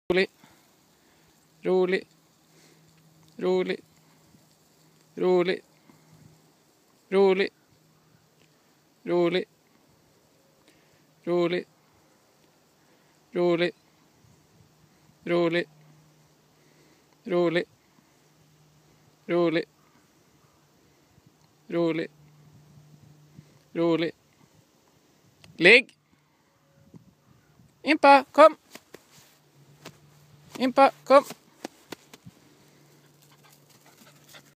Rolig. Rolig. Rolig. Rolig. Rolig. Rolig. Rolig. Rolig. Rolig. Rolig. Rolig. Rolig. Rolig. Ligg. Impa, kom. Impa, kom.